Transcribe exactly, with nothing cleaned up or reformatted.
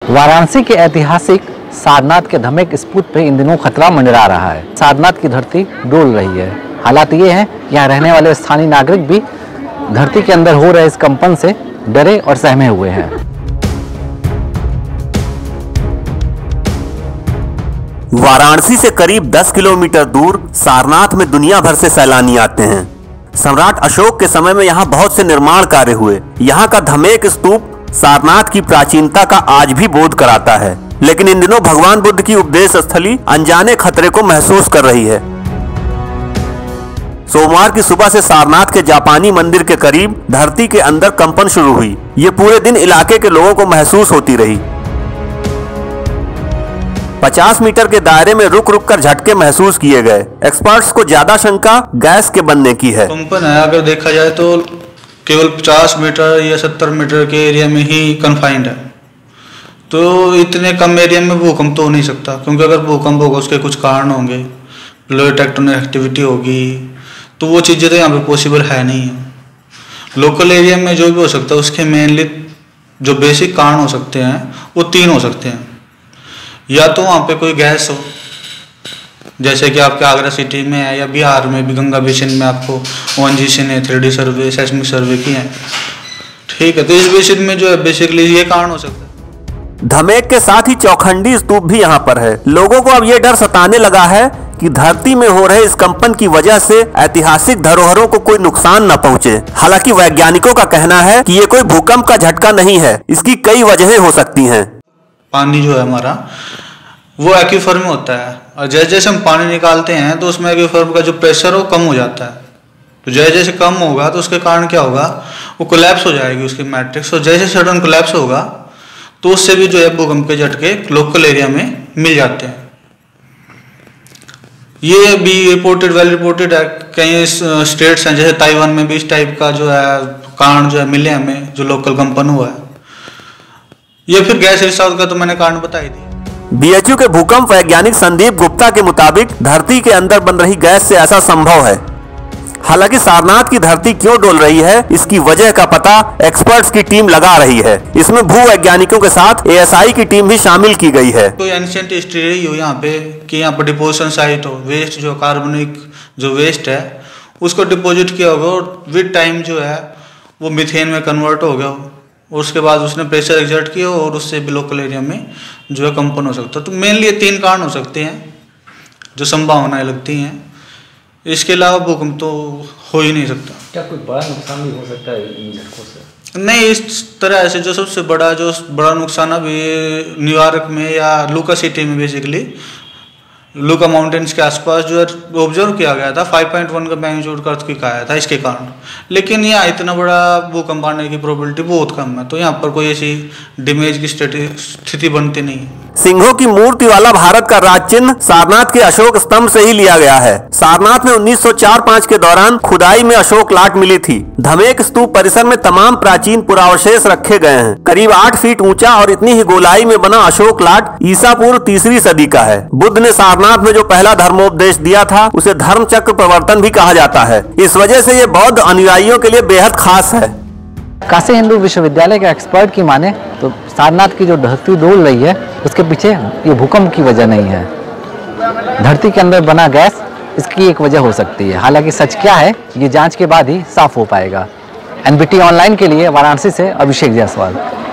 वाराणसी के ऐतिहासिक सारनाथ के धमेक स्तूप पे इन दिनों खतरा मंडरा रहा है। सारनाथ की धरती डोल रही है। हालात ये हैं, यहाँ रहने वाले स्थानीय नागरिक भी धरती के अंदर हो रहे इस कंपन से डरे और सहमे हुए हैं। वाराणसी से करीब दस किलोमीटर दूर सारनाथ में दुनिया भर से सैलानी आते हैं। सम्राट अशोक के समय में यहाँ बहुत से निर्माण कार्य हुए। यहाँ का धमेक स्तूप सारनाथ की प्राचीनता का आज भी बोध कराता है, लेकिन इन दिनों भगवान बुद्ध की उपदेश स्थली अनजाने खतरे को महसूस कर रही है। सोमवार की सुबह से सारनाथ के जापानी मंदिर के करीब धरती के अंदर कंपन शुरू हुई। ये पूरे दिन इलाके के लोगों को महसूस होती रही। पचास मीटर के दायरे में रुक रुक कर झटके महसूस किए गए। एक्सपर्ट्स को ज्यादा शंका गैस के बनने की है। कंपन है, अगर देखा जाए तो केवल पचास मीटर या सत्तर मीटर के एरिया में ही कन्फाइंड है, तो इतने कम एरिया में भूकंप तो हो नहीं सकता, क्योंकि अगर भूकंप होगा उसके कुछ कारण होंगे, प्लेट टेक्टोनिक एक्टिविटी होगी, तो वो चीज़ें तो यहाँ पे पॉसिबल है नहीं है। लोकल एरिया में जो भी हो सकता है उसके मेनली जो बेसिक कारण हो सकते हैं वो तीन हो सकते हैं। या तो वहाँ पे कोई गैस हो, जैसे कि आपके आगरा सिटी में है या बिहार में भी गंगा बेसिन में आपको ओएनजीसी ने three D survey seismic survey किए हैं, ठीक है, तो इस बेसिन में जो है बेसिकली ये कारण हो सकता है। धमेक के साथ ही चौखंडी स्तूप भी यहाँ पर है। लोगों को अब ये डर सताने लगा है कि धरती में हो रहे इस कंपन की वजह से ऐतिहासिक धरोहरों को कोई नुकसान न पहुँचे। हालांकि वैज्ञानिकों का कहना है कि ये कोई भूकंप का झटका नहीं है, इसकी कई वजहें हो सकती हैं। पानी जो है हमारा वो एक्वीफर में होता है, और जैसे जैसे हम पानी निकालते हैं तो उसमें एक्वीफर का जो प्रेशर वो कम हो जाता है। तो जैसे जैसे कम होगा तो उसके कारण क्या होगा, वो कोलैप्स हो जाएगी उसकी मैट्रिक्स, और जैसे सडन कोलैप्स होगा तो उससे भी जो है भूकंप के झटके लोकल एरिया में मिल जाते हैं। ये भी रिपोर्टेड वेल रिपोर्टेड है। कई स्टेट्स हैं जैसे ताइवान में भी इस टाइप का जो है कारण जो है मिले हमें, जो लोकल कंपन हुआ है। ये फिर गैस रिसाव का तो मैंने कारण बताई दी। बीएचयू के भूकंप वैज्ञानिक संदीप गुप्ता के मुताबिक धरती के अंदर बन रही गैस से ऐसा संभव है। हालांकि सारनाथ की धरती क्यों डोल रही है, इसकी वजह का पता एक्सपर्ट्स की टीम लगा रही है। इसमें भू वैज्ञानिकों के साथ एएसआई की टीम भी शामिल की गई है। कोई एंशिएंट हिस्ट्री रही हो यहाँ पे कि यहाँ पर डिपोजिशन साइट हो, वेस्ट जो कार्बनिक जो वेस्ट है उसको डिपोजिट किया होगा और विद टाइम जो है वो मिथेन में कन्वर्ट हो गया हो, और उसके बाद उसने प्रेशर एक्सर्ट किया और उससे भी लोकल एरिया में जो है कंपन हो सकता है। तो मेनली ये तीन कारण हो सकते हैं जो संभावनाएं लगती हैं। इसके अलावा भूकंप तो हो ही नहीं सकता। क्या कोई बड़ा नुकसान भी हो सकता है इन झटकों से? नहीं, इस तरह से जो सबसे बड़ा जो बड़ा नुकसान अभी न्यूयॉर्क में या लूका सिटी में बेसिकली लूका माउंटेन्स के आसपास जो है ऑब्जर्व किया गया था, फाइव पॉइंट वन का मैग्नीट्यूड का अर्थक्वेक आया था इसके कारण। लेकिन यहाँ इतना बड़ा भूकंप आने की प्रोबेबिलिटी बहुत कम है, तो यहाँ पर कोई ऐसी डैमेज की स्थिति बनती नहीं है। सिंहों की मूर्ति वाला भारत का राज चिन्ह सारनाथ के अशोक स्तंभ से ही लिया गया है। सारनाथ में उन्नीस सौ चार पाँच के दौरान खुदाई में अशोक लाट मिली थी। धमेक स्तूप परिसर में तमाम प्राचीन पुरावशेष रखे गए हैं। करीब आठ फीट ऊंचा और इतनी ही गोलाई में बना अशोक लाट ईसा पूर्व तीसरी सदी का है। बुद्ध ने सारनाथ में जो पहला धर्मोपदेश दिया था उसे धर्म चक्र प्रवर्तन भी कहा जाता है। इस वजह से ये बौद्ध अनुयायियों के लिए बेहद खास है। काशी हिंदू विश्वविद्यालय के एक्सपर्ट की माने तो सारनाथ की जो धरती डोल रही है उसके पीछे ये भूकंप की वजह नहीं है, धरती के अंदर बना गैस इसकी एक वजह हो सकती है। हालांकि सच क्या है ये जांच के बाद ही साफ हो पाएगा। एनबीटी ऑनलाइन के लिए वाराणसी से अभिषेक जायसवाल।